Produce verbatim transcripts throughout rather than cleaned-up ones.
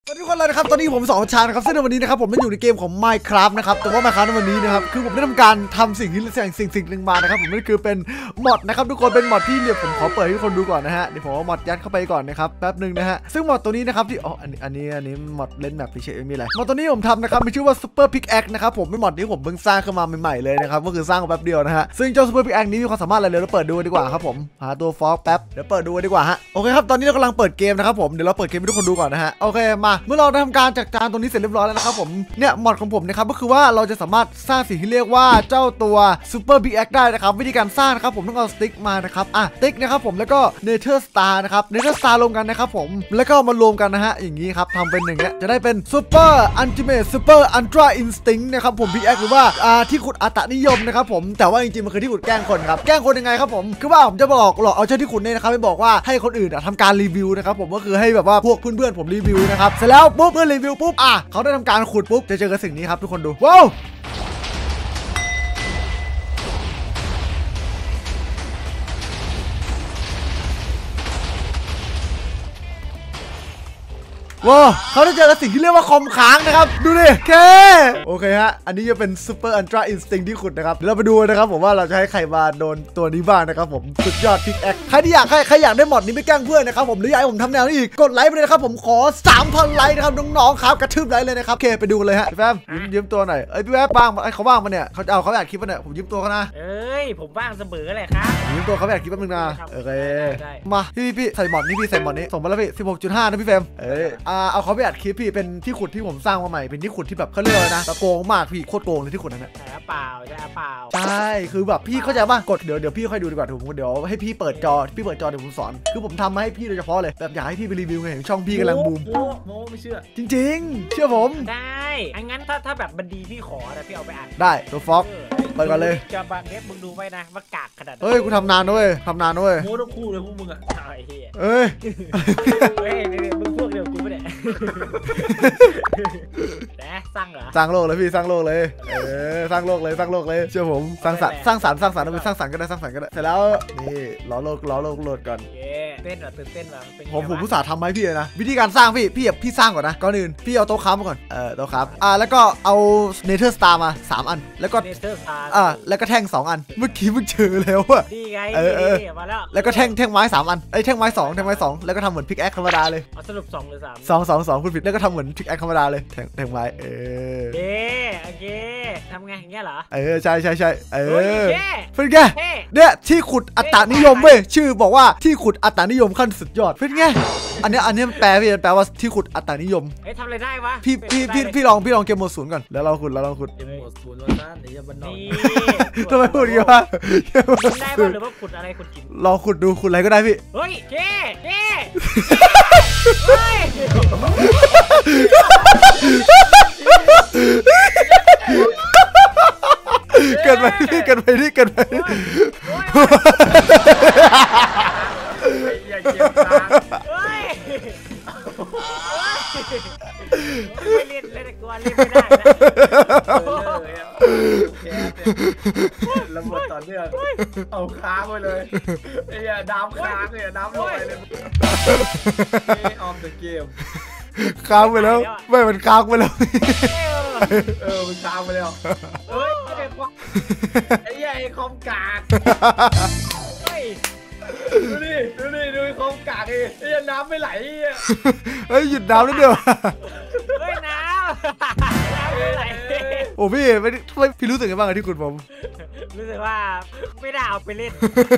สวัสดีทุกคนเลยนะครับตอนนี้ผมสองชานะครับซึ่งในวันนี้นะครับผมไม่อยู่ในเกมของ Minecraft นะครับแต่ว่า Minecraft ในวันนี้นะครับคือผมได้ทำการทำสิ่งที่สิ่งสิ่งสิ่งหนึ่งมานะครับผมนั่นคือเป็นมอดนะครับทุกคนเป็นมอดที่เดี๋ยวผมขอเปิดให้ทุกคนดูก่อนนะฮะเดี๋ยวผมเอามอดยัดเข้าไปก่อนนะครับแป๊บนึงนะฮะซึ่งมอดตัวนี้นะครับที่อ๋ออันนี้อันนี้อันนี้มอดเล่นแบบเฉยๆมีอะไรมอดตัวนี้ผมทำนะครับมีชื่อว่า Super Pickaxe นะครับผมเป็นมอดที่ผมเพิ่งสร้างขึ้นมาใหม่ๆเลยนะครับก็คือสร้างแป๊บเดียวนะฮะซึ่งเจ้า Super Pickaxe นี้มีความสามารถอะไรเดี๋ยวเราเปิดดูดีกว่าครับผมหาตัวฟอกแป๊บเดี๋ยวเปิดดูดีกว่าฮะโอเคครับตอนนี้เรากำลังเปิดเกมนะครับผมเดี๋ยวเราเปิดเกมให้ทุกคนดูก่อนนะฮะโอเคมาเมื่อเราได้ทำการจัดการตรงนี้เสร็จเรียบร้อยแล้วนะครับผมเนี่ยมอดของผมนะครับก็คือว่าเราจะสามารถสร้างสิ่งที่เรียกว่าเจ้าตัว Super Pickaxe ได้นะครับวิธีการสร้างนะครับผมต้องเอาสติ๊กมานะครับอ่ะสติ๊กนะครับผมแล้วก็ Nether Star นะครับ Nether Star รวมกันนะครับผมแล้วก็มารวมกันนะฮะอย่างนี้ครับทำเป็นอย่างเงี้ยจะได้เป็น Super Ultimate Super Ultra Instinct นะครับผม Pickaxe หรือว่าอ่าที่ขุดอัตนิยมนะครับผมแต่ว่าจริงๆมันคือที่ขุดแกล้งคนครับแกล้งคนยังไงครับผมคือว่าผมจะบอกหลอกเอาเจ้าที่ขุดเนี่ยนะครับไปบอกว่าให้คนอื่นทำการรีวิวนะครับผมก็คือให้แบบว่าพวกเพื่อนๆผมรีวิวนะครับเสร็จแล้วปุ๊บเพื่อนรีวิวปุ๊บอ่ะเขาได้ทำการขุดปุ๊บจะเจอกับสิ่งนี้ครับทุกคนดูว้าวว้าวเขาได้เจอกับสิ่งที่เรียกว่าคอมค้างนะครับดูดิแค่โอเคฮะอันนี้จะเป็น Super Ultra Instinct ที่ขุดนะครับเดี๋ยวเราไปดูนะครับผมว่าเราจะให้ใครมาโดนตัวนี้บ้างนะครับผมสุดยอดพิกแอคใครที่อยากใครใครอยากได้มอดนี้ไม่แกล้งเพื่อนนะครับผมหรืออยากให้ผมทำแนวนี้อีกกดไลค์ไปเลยนะครับผมขอ สามพัน ไลค์นะครับน้องๆครับกระทืบไลค์เลยนะครับโอเคไปดูเลยฮะพี่แฟมยืมยืมตัวหน่อยเอ้ยพี่แฟมบ้างไอ้เขาบ้างมาเนี่ยเขาเอาเขาอยากคลิปมาเนี่ยผมยืมตัวเขานะเอ้ยผมว่างเสมอเลยครับยืมตัวเขาอยากคลิปแป๊บนึงนะโอเคมาพี่พี่ใส่มอดนี่พี่ใส่มอดนี้ส่งมาแล้วพี่ สิบหกจุดห้า นะพี่แฟมเอ้ยอ่าเอาเขาไปอัดคลิปพี่เป็นที่ขุดที่ผมสร้างมาใหม่เป็นที่ขุดที่แบบเขาเรียกอะไรนะตะโกงมากพี่โคตรโกงเลยที่ขุดนั้นนะใช่เปล่าใช่เปล่าใช่คือแบบพี่เข้าใจป่ะกดเดี๋ยวเดี๋ยวพี่ค่อยดูดีกว่าผมเดี๋ยวให้พี่เปิดจอพี่เปิดจอเดี๋ยวผมสอนคือผมทำมาให้พี่โดยเฉพาะเลยแบบอยากให้พี่ไปรีวิวไงเห็นช่องพี่กำลังบูมโม้โม้ไม่เชื่อจริงๆเชื่อผมได้งั้นถ้าถ้าแบบมันดีพี่ขอนะพี่เอาไปอ่านได้ตัวฟ็อกเปิดก่อนเลยจะบังเด็บมึงดูไว้นะว่ากากขนาดเฮ้ยกูทำนานด้วยทำนานด้วยโม้ทั้งคู่เลยพวกมึงอ่ะไอ้เหี้ยเอ้ยเฮ้ยมึงพวกเดียวกูไม่ได้นะสร้างเหรอสร้างโลกเลยพี่สร้างโลกเลยเออสร้างโลกเลยสร้างโลกเลยเชื่อผมสร้างสรรค์สร้างสรรค์สร้างสรรค์เอาไปสร้างสรรค์ก็ได้สร้างสรรค์ก็ได้เสร็จแล้วนี่ล้อโลกล้อโลกโหลดก่อนเต้นแบบตื่นเต้นแบบผมผมผู้สาทำให้พี่เลยนะวิธีการสร้างพี่พี่พี่สร้างก่อนนะก่อนอื่นพี่เอาโต๊ะค้ำมาก่อนเออโต๊ะค้ำอ่าแล้วก็เอา Nether Star มาสามอันแล้วก็อ่าแล้วก็แท่งสองอันเมื่อกี้มึงเจอแล้วอะดีไงเออเออมาแล้วแล้วก็แท่งแท่งไม้สามอันไอ้แท่งไม้สองแท่งไม้สองแล้วก็ทำเหมือนพิกแอคธรรมดาเลยสรุปสองหรือสามสองสองสองคุณผิดแล้วก็ทำเหมือนพิกแอคธรรมดาเลยแท่งแท่งไม้เออเอ๊โอเคทำไงอย่างเงี้ยเหรอเออใช่ใช่ใช่เออเป็นไงเนี่ยที่ขุดอัตนิยมเว้ยชื่อบอกว่าที่ขุดอัตนิยมขั้นสุดยอดเป็นไงอันนี้อันนี้แปลพี่แปลว่าที่ขุดอัตนิยมเฮ้ยทำอะไรได้วะพี่พี่พี่พี่ลองพี่ลองเกมโหมดศูนย์ก่อนแล้วเราขุดแล้วเราขุดเกมโหมดศูนย์วันนั้นเดี๋ยวมันนอนทำไมพูดอย่างนี้วะได้ป่ะหรือว่าขุดอะไรขุดกินลองขุดดูขุดอะไรก็ได้พี่เฮ้ยเจ๊เจ๊เฮ้ยเกินไปพี่เกินไปนี่เกินไปอย่าเจ็บตาเฮ้ยไม่เล่นเล่นกลัวเล่นไม่ได้นะระเบิดต่อเนื่องเอาค้างไปเลยไอ้ยาน้ำค้างเลยน้ำลอยเลยออมเดอะเกมค้างไปแล้วไม่มันค้างไปแล้วเออมันค้างไปแล้วเฮ้ยไอ้ยัยคอมกากดูดิดูดิดูคอมกากไอ้ยัยน้ำไม่ไหลเฮ้ยหยุดน้ำแล้วเดียวเฮ้ยน้ำไม่ไหลโอ้พี่ไม่พี่รู้สึกยังไงบ้างที่คุณผมรู้สึกว่าไม่ได้เอาไปเล่น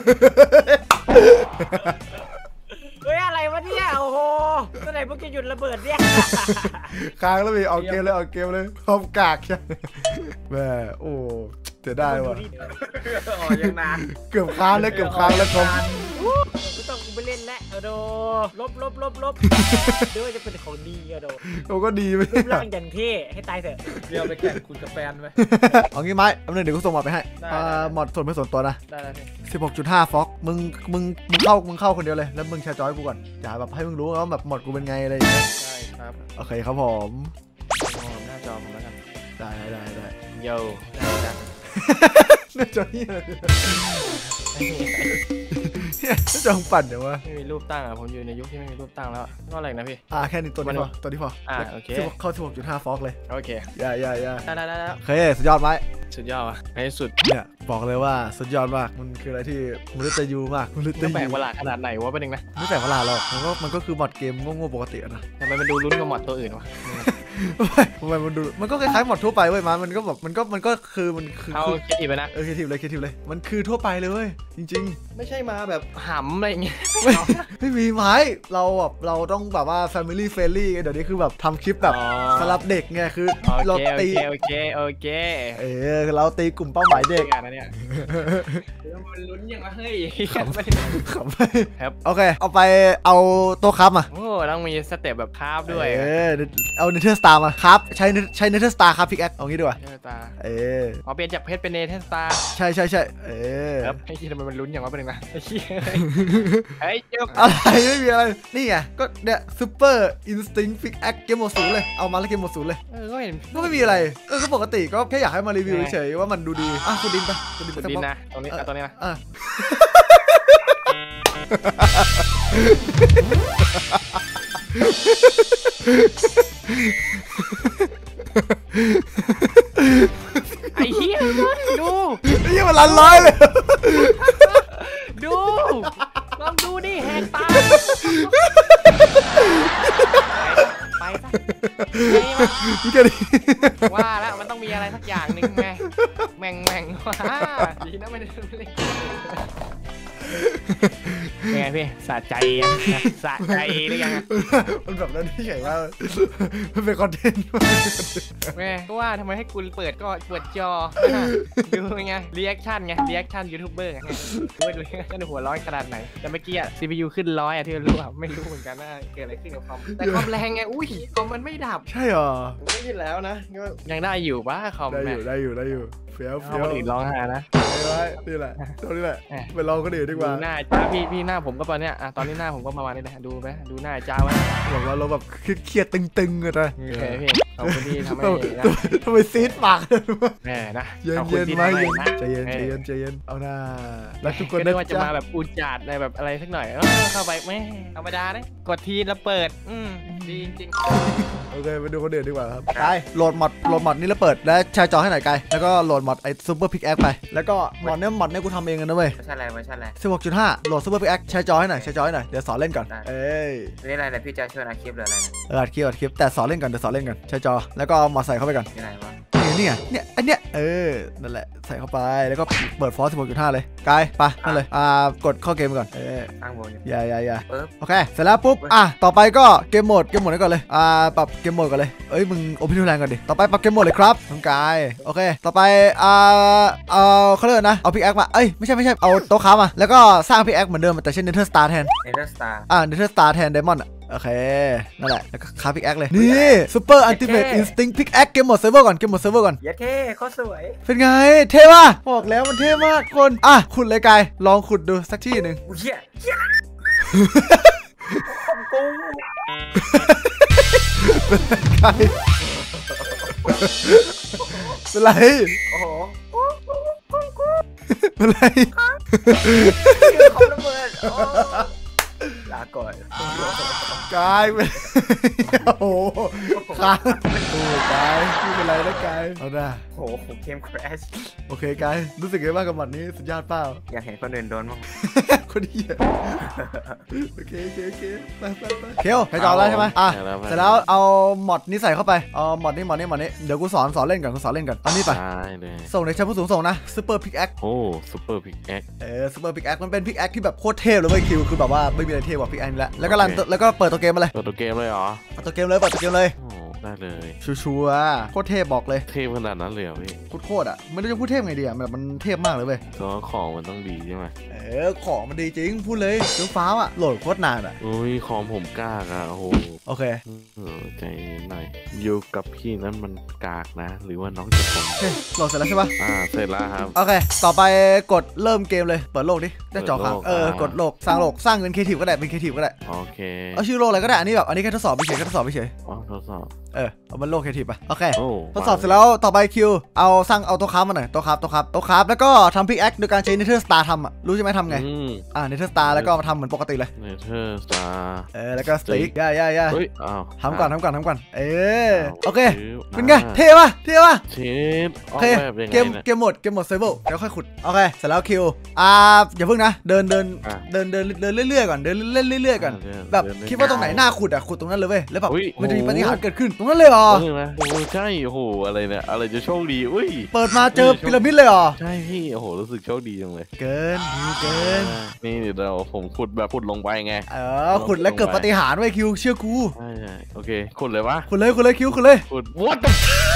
เฮ้ยอะไรวะเนี่ยโอ้โหตอนไหนพวกจะหยุดระเบิดเนี่ยค้างแล้วพี่ออกเกมเลยออกเกมเลยคอมกากใช่แม่โอ้เสียดายว่ะอ๋อยังนานเกือบค้างแล้วเกือบค้างแล้วคอมกูต้องกูไปเล่นแล้วเออโดลบลบลบลบด้วยจะเป็นของดีเออโดเขาก็ดีไปร่างอย่างเท่ให้ตายเถอะเดี๋ยวไปแข่งคุณกับแฟนไหมเอางี้ไหมเอาหนึ่งเดี๋ยวกูส่งมาไปให้หมดส่วนไม่ส่วนตัวนะได้แล้วสิบหกจุดห้าฟ็อกมึงมึงมึงเข้ามึงเข้าคนเดียวเลยแล้วมึงแชร์จอยกูก่อนอย่าแบบให้มึงรู้ว่าแบบหมดกูเป็นไงอะไรอย่างเงี้ยใช่ครับโอเคครับผมหน้าจอผมแล้วกันได้ได้ได้โย่ได้จ้ะหน้าจอนี่เนี่ยจองปั่นเดี๋ยววะไม่มีรูปตั้งอ่ะผมอยู่ในยุคที่ไม่มีรูปตั้งแล้วก็อะไรนะพี่อ่าแค่นี้ตัวนี้พอตัวนี้พออ่าโอเคสิบหกเข้าสิบหกจุดห้าฟอกเลยโอเคอย่าอย่าอย่าได้ได้ได้โอเคสุดยอดไหมสุดยอดอ่ะในที่สุดเนี่ยบอกเลยว่าสุดยอดมากมันคืออะไรที่มนุษย์ยูมากมนุษย์จะแปลยูกประหลาดขนาดไหนวะเป็นเองนะไม่แปลกประหลาดหรอกมันก็มันก็คือมอดเกมโง่ๆปกติอะนะทำไมมันดูลุ้นกว่าหมอดตัวอื่นวะทำไมมันดูมันก็คล้ายๆมอดทั่วไปเว้ยมามันก็แบบมันก็มันก็คือมันคือเอาคิดอีกไปนะเออคิดทีเลยคิดทีเลยมันคือทั่วไปเลยเว้ยจริงไม่ใช่มาแบบหำอะไรอย่างเงี้ยๆไม่ไม่มีไม้เราแบบเราต้องแบบว่า family friendly ไงเดี๋ยวนี้คือแบบทำคลิปแบบสำหรับเด็กไงคือโอเราเคโอตีเคโอเคโอเคเออเราตีกลุ่มเป้าหมายเด็กงานนะเนี่ยมันลุ้นยังวะเฮ้ยขำไปครับโอเคเอาไปเอาโต๊ะครับมาโอ้ต้องมีสเต็ปแบบคาบด้วยเออเอาเนเธอร์สตาร์มาครับใช้ใช้เนเธอร์สตาร์ครับพิกแอคเอางี้ดีกว่าเนตาเอออ๋อเปลี่ยนจากเพชรเป็นเนเธอร์สตาร์ใช่ใช่ใช่เออครับไอ้ที่ทำไมมันลุ้นอย่างวะเป็นเองนะไอ้ที่ไอ้เจ้าอะไรไม่มีอะไรนี่ไงก็เนี่ยซูเปอร์อินสติ้งพิกแอคเกมโหมดศูนย์เลยเอามาแล้วเกมโหมดศูนย์เลยเออก็เห็นก็ไม่มีอะไรเออก็ปกติก็แค่อยากให้มารีวิวเฉยๆว่ามันดูดีอ่ะคุณดินไปคุณดินไปสุดสักดินพักนะตรงนี้ตรงนี้นะอ่ะไอ้เหี้ยดูนี่มันลันร้อยเลยดูลองดูดิแหกตาไปซะนี่ก็ดีว่าแล้วมันต้องมีอะไรสักอย่างหนึ่งไงแม่งแม่งว้าดีนะไม่ได้เล่นเป็นไงพี่สะใจยังสะใจหรือยังมันแบบนั้นที่ใหญ่มากมันเป็นคอนเทนต์แม่ก็ว่าทำไมให้กูเปิดก็เปิดจอดูไงรีแอคชั่นไงรีแอคชั่นยูทูบเบอร์ไงดูดูกันหัวร้อนขนาดไหนแต่เมื่อกี้อะ ซี พี ยู ขึ้นร้อยอะที่รู้อะไม่รู้เหมือนกันว่าเกิดอะไรขึ้นกับคอมแต่คอมแรงไงอุ้ยคอมมันไม่ดับใช่เหรอไม่คิดแล้วนะยังได้อยู่ป่ะคอมได้อแม่ยู่ได้อยู่ได้อยู่เฟี้ยวเอาเฟี้ยวคนอื่นร้องไห้นะไว้นี่แหละตรงนี้แหละแหม่ไปลองคนอื่นดีกดูว่าหน้าจ้าพี่พี่หน้าผมก็ตอนเนี้ยอ่ะตอนนี้หน้าผมก็ประมาณนี้แหละดูไหมดูหน้าจ้าไว้บอกว่าเราแบบเครียดๆตึงๆกันนะโอเคพี่ขอบคุณที่ทำให้นะทำไมซีดปากเลยรู้ปะแม่นะเย็นขอบคุเย็ณนที่ไหมทำให้เย็นนะใจเย็นใจเย็นใจเย็นเอาหน้าแล้วทุกคนก็ได้นึกว่าจะมาแบบอุจจาระในแบบอะไรสักหน่อยเออเข้าไปไม่ธรรมดานะกดทีแล้วเปิดอืมดีจริงโอเคไปดูคนอื่นดีกว่าครับกายโหลดมอดโหลดมอดนี่แล้วเปิดแล้วแชร์จอให้หน่อยกายแล้วก็โหลดมอดไอ้ซูเปอร์พิกแอคไปแล้วก็มอดเนี่ยมอดเนี่ยกูทำเองกันนะเว้ยไม่ใช่อะไรไม่ใช่อะไรสิบหกจุดห้าโหลดซูเปอร์พิกแอคแชร์จอให้หน่อยแชร์จอให้หน่อยเดี๋ยวสอนเล่นก่อนเอ้ยนี่อะไรเนี่ยพี่จะช่วยอาคลิปหรืออะไรนะเอออัดคลิปอัดคลิปแต่สอนเล่นก่อนเดี๋ยวสอนเล่นก่อนแชร์จอแล้วก็เอามาใส่เข้าไปก่อนที่ไหนวะนี่เนี่ยเนี่ยอันเนี้ยเออนั่นแหละใส่เข้าไปแล้วก็เปิดฟอสสิบหกจุดห้าเลยกายไปนั่นเลยอ่ากดเข้าเกมไปก่อนเออตั้งบนอยู่อย่าอย่าอย่าปึ๊บโอเคเสร็จแล้วปุ๊บอ่ะต่อไปก็เกมโหมดเกมโหมดนี้ก่อนเลยอ่าปรับเกมโหมดก่อนเลยเอ้ยมึงโอเพนทูแลนก่อนดิต่อไปปรับเกมโหมดเลยครับน้องกายโอเคต่อไปอ่าเอาเขาเรียกนะเอาพิกแอคมาเอ้ยไม่ใช่ไม่ใช่เอาโต๊ะค้ามาแล้วก็สร้างพิกแอคเหมือนเดิมแต่ใช้เนเธอร์สตาร์แทนเนเธอร์สตาร์อ่าเนเธอร์สตาร์แทนไดมอนด์โอเคนั่นแหละแล้วก็ค้าพิกแอคเลยนี่ซูเปอร์อัลติเมทอินสติ้งพิกแอคเกมโหมดเซิร์ฟเวอร์ก่อนเกมโหมดเซิร์ฟเวอร์ก่อนเย้เท่เขาสวยเป็นไงเท่ป่ะบอกแล้วมันเท่มากคนอ่ะขุดเลยกายลองขุดดูสักที่หนึ่งเย้เย้ของกูกายเป็นไรโอ้โหเป็นไรของระเบิดลาก่อนกายเป็นโอ้โหค้างโอ้กายไม่เป็นไรนะกายเอาหน้าโอ้โหผมเกมคราชโอเคกายรู้สึกไงบ้างกับหมัดนี้สุดยอดเปล่าอยากเห็นคนอื่นโดนมั้งคนเหี้ยโอเคโอเคโอเคไปไปไปเคียวใครจอแล้วใช่ไหมอ่ะเสร็จแล้วเอาหมอดนี้ใส่เข้าไปเอาหมอดนี้หมอดนี้หมอดนี้เดี๋ยวกูสอนสอนเล่นก่อนกูสอนเล่นก่อนเอานี่ไปได้เลยส่งในชั้นผู้สูงส่งนะซูเปอร์พิกแอคโอ้ซูเปอร์พิกแอคเออซูเปอร์พิกแอคมันเป็นพิกแอคที่แบบโคตรเทพเลยเว้ยคิวคือแบบว่าไม่มีอะไรเทพกว่าพิกแอคนี่แหละแล้วก็รันแล้วก็เปิดตัวเกมมาเลยเปิดตัวเกมเลยเหรอเปิดตัวเกมเลยเปิดตัวเกมเลยโอ้ได้เลยชัวร์ๆโคตรเทพบอกเลยเทพขนาดนั้นเลยเหรอพี่โคตรๆอ่ะไม่รู้จะพูดเทพไงดีอ่ะแบบมันเทพมากเลยเว้ยก็ของมันต้องดีใช่ไหมเออของมันดีจริงพูดเลยเจ้าฟ้าอ่ะโหลดโคตรนานอ่ะโอ้ยของผมกากอะโอ้โหโอเคเออใจเย็นหน่อยอยู่กับพี่นั้นมันกากนะ หรือว่าน้องจะผมโอเคโหลดเสร็จแล้วใช่ปะอ่าเสร็จแล้วครับโอเคต่อไปกดเริ่มเกมเลยเปิดโลกดิได้จอค้างเปิดโลกเออกดโลกสร้างโลกสร้างเป็นครีเอทีฟก็ได้เป็นครีเอทีฟก็ได้โอเคเอาชื่อโลกอะไรก็ได้อันนี้แบบอันนี้แค่ทดสอบเฉยๆแค่ทดสอบเฉยอ๋อทดสอบเออเอามันโลเคทีฟไปโอเคโอ้ทดสอบเสร็จแล้วต่อไปคิวเอาสร้างเอาโต๊ะค้ามาหน่อยโต๊ะค้าโต๊ะค้าโต๊ะค้าแล้วก็ทำพิกแอคโดยการใช้เนเธอร์สตาร์ทำอ่ะรู้ใช่ไหมทำไงอืมอ่าเนเธอร์สตาร์แล้วก็มาทำเหมือนปกติเลยเนเธอร์สตาร์เออแล้วก็สติ๊กย่าย่าย่าเฮ้ยอ้าวทำก่อนทำก่อนทำก่อนเออโอเคาเป็นไงเท่ปะเท่ปะเชฟอโออกเคแบบยังไงเกมเนี่ยเกมหมดเกมหมดเซเบิลเดี๋ยวค่อยขุดโอเคเสร็จแล้วคิวอ่าอย่าเพิ่งนะเดินเดินอ่ะเดินเดินเดินเรื่อยๆก่อนเดินเล่นเรื่อยๆก่อนเดินแบบเดินคิดว่าตรงไหนน่าขุดอ่ะขุดตรงนั้นเลยเว้ยแล้วแบบอุ๊ยมันจะมีโอ้โหปาฏิหาริย์เกิดขึ้นตรงนั้นเลยเหรอเออนะโอ้ใช่โอ้โหอะไรเนี่ยอะไรจะโชคดีอุ้ยเปิดมาเจอพีระมิดเลยเหรอใช่พี่โอ้โหรู้สึกโชคดีจังเลยเกินดีเกินนี่เดี๋ยวเราผมขุดแบบขุดลงไปไงเออขุดแล้วเกิดปาฏิหาริย์ไว้ยคิวเชื่อกูใช่ใช่โอเคขุดเลยวะขุดเลยขุดเลยคิวขุดเลยขุด what the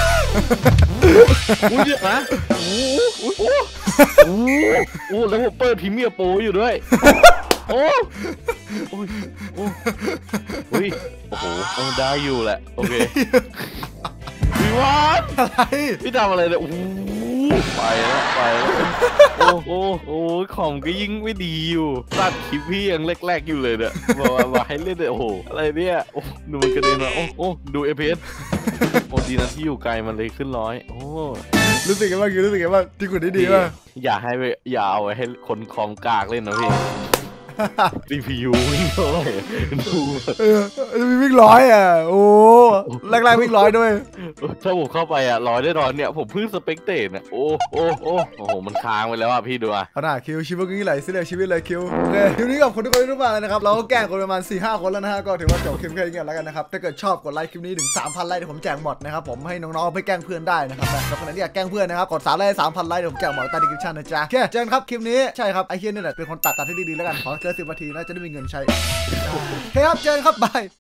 อุ้ยเยอะนะโอ้โหโอ้โหโอ้โหโอ้โหแล้วผมเปิดพรีเมียร์โปรอยู่ด้วยโอ้โอ้ยโอ้โอ้ยโอ้โหเอาได้อยู่แหละโอเคพี่วัดอะไรพี่ทำอะไรเนี่ยโอ้โหไปแล้วไปแล้วโอ้โหโอ้ยของก็ยิ่งไม่ดีอยู่ตัดคลิปพี่ยังแรกๆอยู่เลยเนี่ยบอกว่ามาให้เล่นเลยโอ้โหอะไรเนี่ยโอ้ดูมันกระเด็นมาโอ้โอ้ดูเอฟเอสโอ้ดีนะที่อยู่ไกลมันเลยขึ้นร้อยโอ้รู้สึกยังไงบ้างคิวรู้สึกยังไงบ้างที่ขุดได้ดีป่ะอย่าให้ไปอย่าเอาไว้ให้คนคอมกากเล่นนะพี่ ซี พี ยู วิ่งเท่าไหร่ดูเออมีวิ่งร้อยอ่ะโอ้แรกๆวิ่งร้อยด้วยถ้าผมเข้าไปอ่ะร้อยได้ร้อยเนี่ยผมเพิ่งสเปกเตตอ่ะโอ้โอ้โอ้โอ้โหมันค้างไปแล้วอ่ะพี่ดูอ่ะเอาหน่าคิวชีวิตนี้ไหลสิเลยชีวิตเลยคิวโอเคคลิปนี้กับคนทุกคนที่รู้มาเลยนะครับเราก็แกล้งคนประมาณ สี่ห้า คนแล้วนะฮะก็ถือว่าจบคลิปแค่นี้กันแล้วกันนะครับถ้าเกิดชอบกดไลค์คลิปนี้ถึง สามพัน ไลค์เดี๋ยวผมแจกหมดนะครับผมให้น้องๆไปแกล้งเพื่อนได้นะครับนะแล้วคนไหนที่อยากแกล้งเพื่อนนะครับกดสามไลค์ สามพัน ไลค์เดี๋ยวผมแจกหมดใต้ดีคริปชั่นนะจ๊ะโอเคเจอกันครับคลิปนี้ใช่ครับไอ้เฮียนี่แหละเป็นคนตัดตัดให้ดีๆแล้วกันขอเกินสิบนาทีนะจะได้มีเงินใช้โอเคครับเจอกันครับบาย